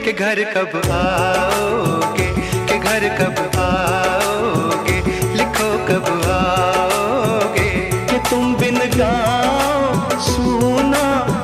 कि घर कब आओगे, कि घर कब आओगे, लिखो कब आओगे। कि तुम बिन गाओ सूना